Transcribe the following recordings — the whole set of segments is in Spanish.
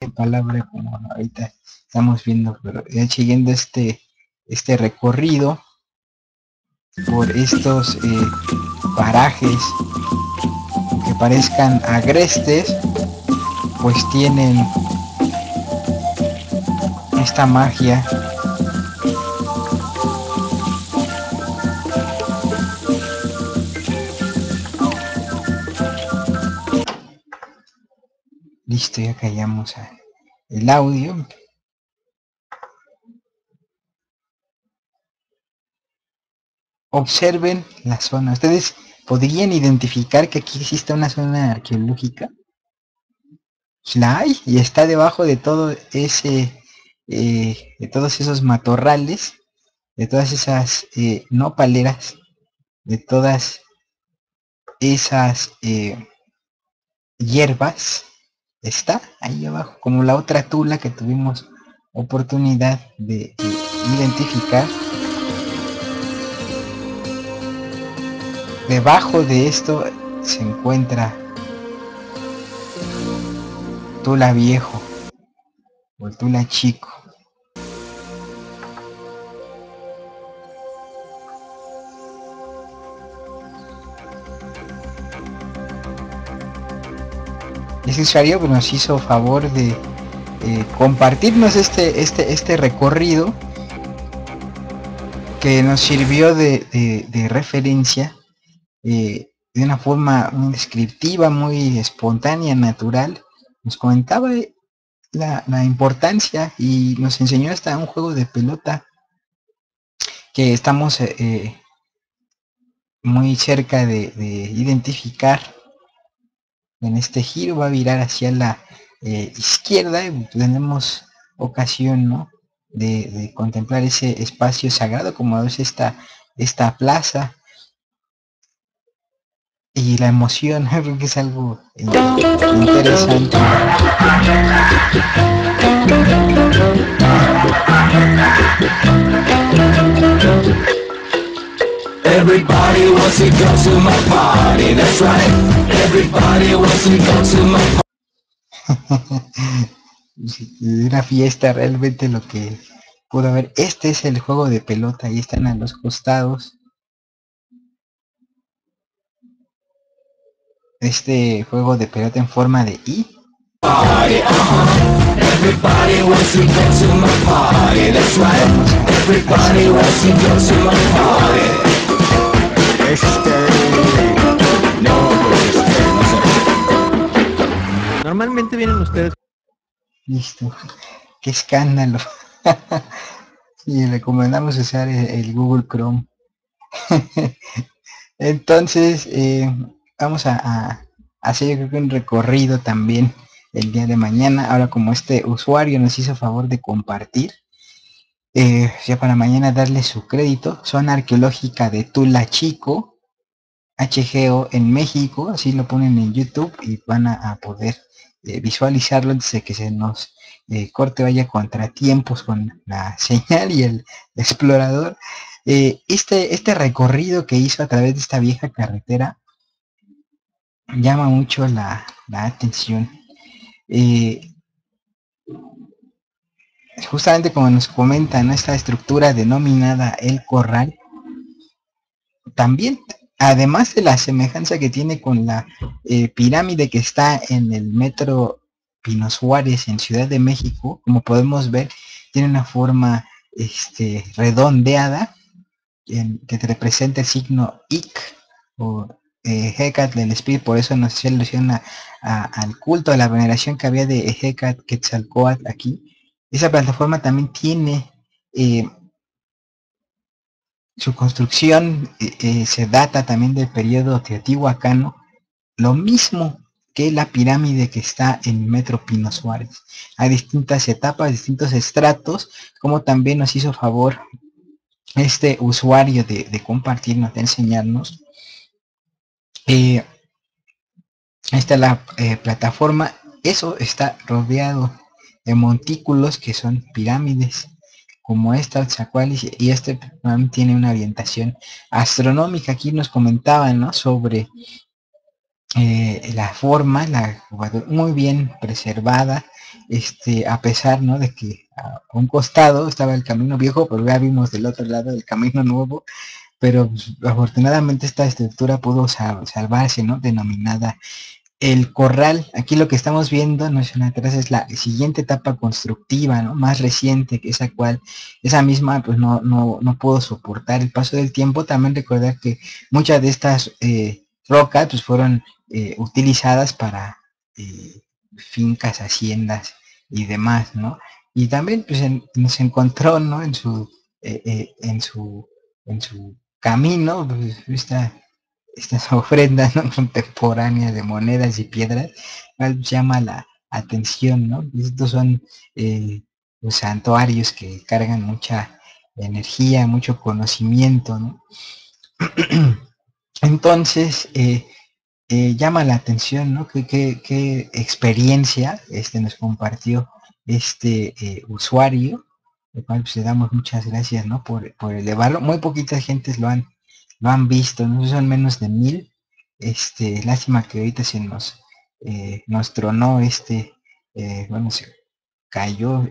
palabra como ahorita estamos viendo, pero siguiendo este recorrido por estos parajes que parezcan agrestes, pues tienen esta magia. Listo, ya callamos el audio. Observen la zona. ¿Ustedes podrían identificar que aquí existe una zona arqueológica? La hay y está debajo de todo de todos esos matorrales, de todas esas nopaleras, de todas esas hierbas. Está ahí abajo, como la otra tula que tuvimos oportunidad de identificar. Debajo de esto se encuentra Tula Viejo o el Tula Chico. Ese usuario nos hizo favor de compartirnos este recorrido que nos sirvió de referencia de una forma muy descriptiva, muy espontánea, natural. Nos comentaba la importancia y nos enseñó hasta un juego de pelota que estamos muy cerca de identificar. En este giro va a virar hacia la izquierda y tenemos ocasión, ¿no?, de contemplar ese espacio sagrado como es esta plaza. Y la emoción, creo que es algo interesante. Everybody wants to go to my party, that's right. Everybody wants to go to my party. Una fiesta realmente lo que pudo haber. Este es el juego de pelota, ahí están a los costados. Este juego de pelota en forma de I. Everybody wants to go to my party, that's right. Everybody wants to go to my party. Normalmente vienen ustedes. Listo. Qué escándalo. Y recomendamos usar el Google Chrome. Entonces, vamos a hacer, yo creo que un recorrido también el día de mañana. Ahora, como este usuario nos hizo favor de compartir, ya para mañana darle su crédito. Zona arqueológica de Tula Chico, HGO en México, así lo ponen en YouTube y van a poder visualizarlo antes de que se nos corte, vaya contratiempos con la señal y el explorador. Este recorrido que hizo a través de esta vieja carretera llama mucho la atención. Justamente como nos comentan, ¿no?, esta estructura denominada el corral, también, además de la semejanza que tiene con la pirámide que está en el metro Pino Suárez en Ciudad de México, como podemos ver, tiene una forma redondeada que te representa el signo Ic o Hecatl del espíritu. Por eso nos hacía alusión al culto, a la veneración que había de Hecatl Quetzalcóatl aquí. Esa plataforma también tiene su construcción, se data también del periodo teotihuacano, lo mismo que la pirámide que está en Metro Pino Suárez. Hay distintas etapas, distintos estratos, como también nos hizo favor este usuario de compartirnos, de enseñarnos. Esta es la plataforma. Eso está rodeado de montículos que son pirámides como esta, Zacualis, y este tiene una orientación astronómica. Aquí nos comentaban, ¿no?, sobre la forma, muy bien preservada, a pesar, ¿no?, de que a un costado estaba el camino viejo, pero ya vimos del otro lado el camino nuevo, pero pues, afortunadamente esta estructura pudo salvarse, ¿no?, denominada el corral. Aquí lo que estamos viendo, no es una atrás, es la siguiente etapa constructiva, ¿no?, más reciente, que esa misma pues no pudo soportar el paso del tiempo. También recordar que muchas de estas rocas pues fueron utilizadas para fincas, haciendas y demás, ¿no? Y también pues nos encontró, ¿no?, en su camino, pues, estas ofrendas, ¿no?, contemporáneas de monedas y piedras, llama la atención, ¿no? Estos son los santuarios que cargan mucha energía, mucho conocimiento, ¿no? Entonces, llama la atención, ¿no? ¿Qué experiencia nos compartió usuario? Al cual pues, le damos muchas gracias, ¿no?, por elevarlo. Muy poquitas gentes lo han visto, no son menos de 1000. Lástima que ahorita nos tronó bueno, se cayó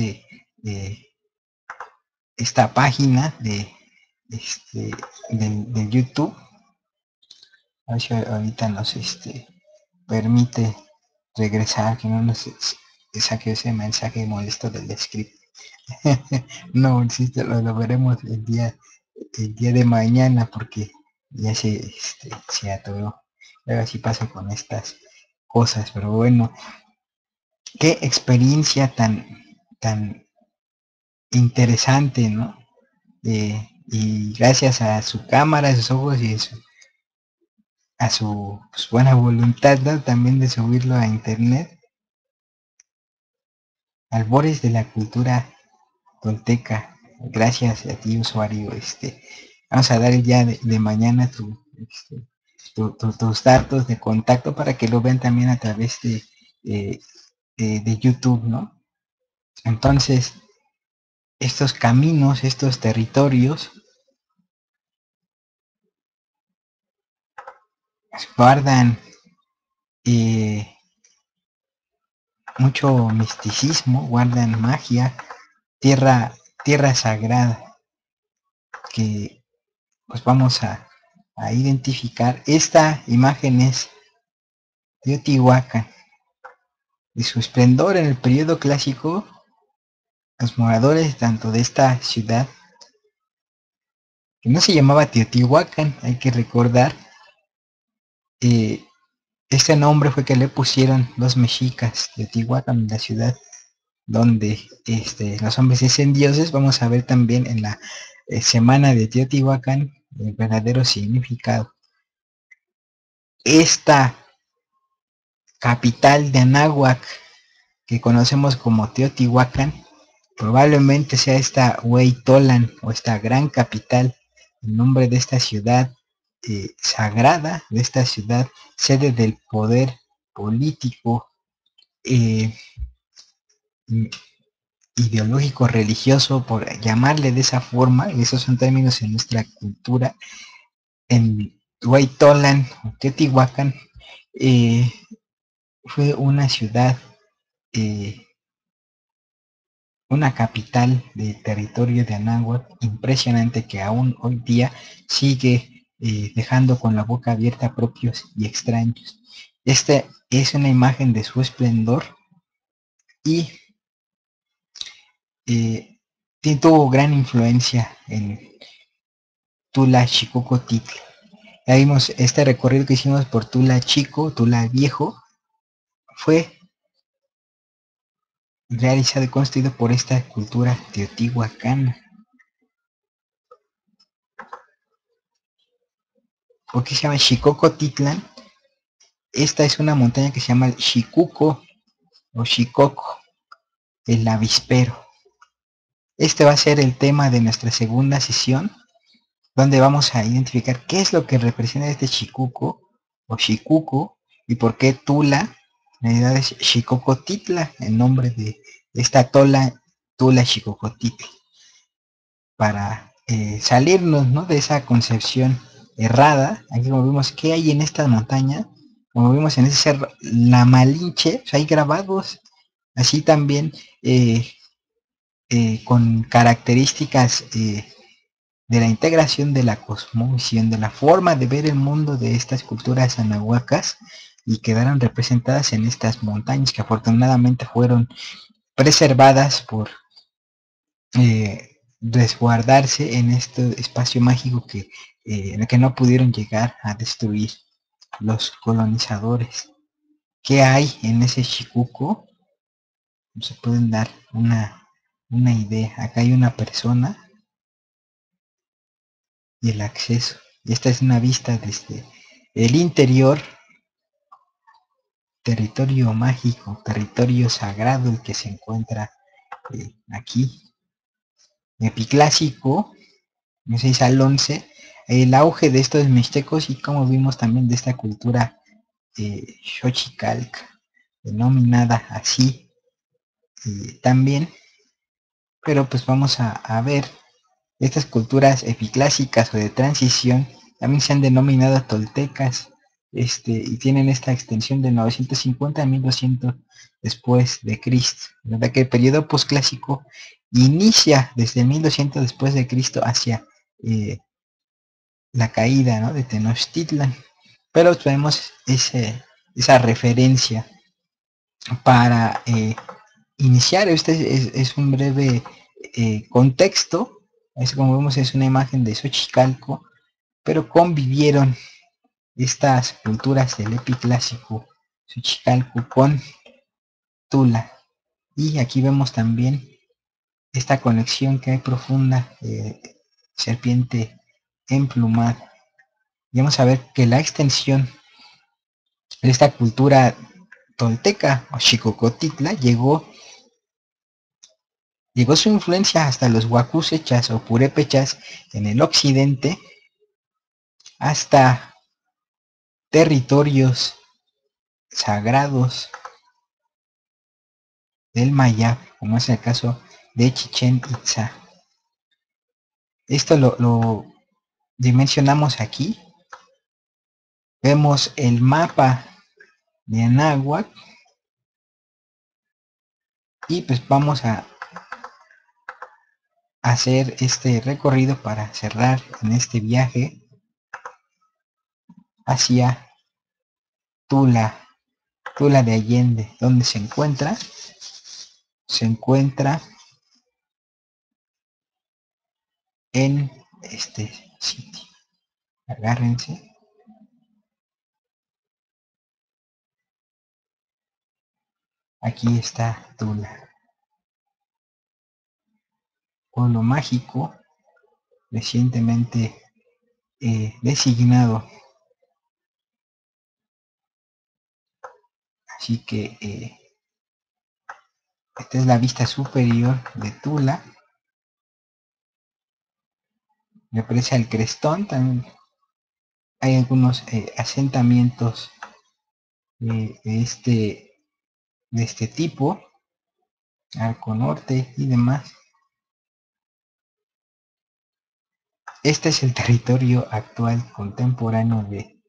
esta página este, del YouTube. A ver si ahorita nos permite regresar, que no nos saque ese mensaje molesto del script. No, insisto, lo veremos el día de mañana, porque ya se atoró. A ver si pasa con estas cosas, pero bueno, qué experiencia tan interesante, ¿no? Y gracias a su cámara, a sus ojos y a su pues, buena voluntad, ¿no?, también de subirlo a internet, albores de la cultura tolteca. Gracias a ti, usuario. Vamos a dar el día de mañana tus datos de contacto para que lo vean también a través de YouTube, ¿no? Entonces, estos caminos, estos territorios guardan mucho misticismo, guardan magia, tierra sagrada, que pues vamos a identificar. Esta imagen es Teotihuacán. De su esplendor en el periodo clásico, los moradores tanto de esta ciudad, que no se llamaba Teotihuacán, hay que recordar, este nombre fue que le pusieron los mexicas. Teotihuacán, la ciudad donde los hombres dicen dioses. Vamos a ver también en la semana de Teotihuacán el verdadero significado. Esta capital de Anáhuac, que conocemos como Teotihuacán, probablemente sea esta Hueytolan, o esta gran capital, el nombre de esta ciudad sagrada, de esta ciudad sede del poder político, ideológico, religioso, por llamarle de esa forma. Y esos son términos en nuestra cultura. En Hueytolan, Teotihuacán, fue una ciudad, una capital de territorio de Anáhuac impresionante, que aún hoy día sigue dejando con la boca abierta a propios y extraños. Esta es una imagen de su esplendor, y tuvo gran influencia en Tula Xicocontitl. Ya vimos este recorrido que hicimos por Tula Chico, Tula Viejo, fue realizado y construido por esta cultura teotihuacana. ¿Por qué se llama Xicocotitlán? Esta es una montaña que se llama el Xicuco o Xicoco, el avispero. Este va a ser el tema de nuestra segunda sesión, donde vamos a identificar qué es lo que representa este Xicuco o Xicuco, y por qué Tula en realidad es Xicocotitla, el nombre de esta Tula Xicocotitl, para salirnos, ¿no?, de esa concepción errada. Aquí como vemos, ¿qué hay en esta montaña? como vimos en ese cerro, la Malinche, pues hay grabados, así también con características de la integración de la cosmovisión, de la forma de ver el mundo de estas culturas anahuacas, y quedaron representadas en estas montañas que afortunadamente fueron preservadas por resguardarse en este espacio mágico en el que no pudieron llegar a destruir los colonizadores. ¿Qué hay en ese Chicuco? Se pueden dar una idea. Acá hay una persona y el acceso. Y esta es una vista desde el interior, territorio mágico, territorio sagrado, el que se encuentra aquí. Epiclásico, 6 al 11, el auge de estos mixtecos y como vimos también de esta cultura Xochicalc, denominada así también, pero pues vamos a ver estas culturas epiclásicas o de transición, también se han denominado toltecas, y tienen esta extensión de 950 a 1200 después de Cristo, ¿verdad? Que el periodo posclásico inicia desde 1200 después de Cristo hacia la caída, ¿no?, de Tenochtitlan, pero tenemos esa referencia para iniciar. Este es un breve contexto. Es, como vemos, es una imagen de Xochicalco, pero convivieron estas culturas del epiclásico Xochicalco con Tula. Y aquí vemos también esta conexión que hay profunda, serpiente emplumada. Y vamos a ver que la extensión de esta cultura tolteca o Xicocotitla llegó su influencia hasta los huacusechas o purépechas en el occidente, hasta territorios sagrados del Mayab, como es el caso de Chichén Itzá. Esto lo dimensionamos aquí. Vemos el mapa de Anáhuac y pues vamos a hacer este recorrido para cerrar en este viaje hacia Tula de Allende. ¿Dónde se encuentra? Se encuentra en este sitio. Agárrense. Aquí está Tula. Pueblo mágico, recientemente designado. Así que esta es la vista superior de Tula. Me parece al Crestón. También hay algunos asentamientos de este tipo, Arco Norte y demás. Este es el territorio actual contemporáneo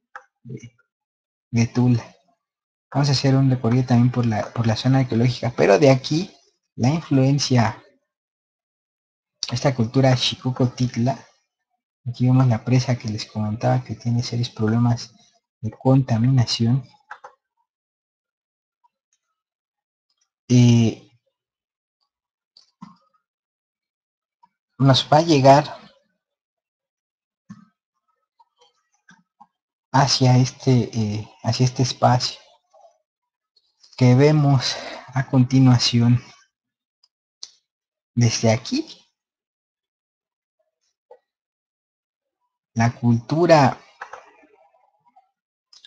de Tula. Vamos a hacer un recorrido también por la zona arqueológica, pero de aquí la influencia, esta cultura Xicocotitla. Aquí vemos la presa que les comentaba que tiene serios problemas de contaminación. Nos va a llegar hacia este espacio que vemos a continuación. Desde aquí, la cultura,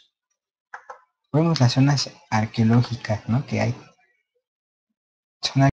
vemos las zonas arqueológicas, ¿no?, que hay. Zona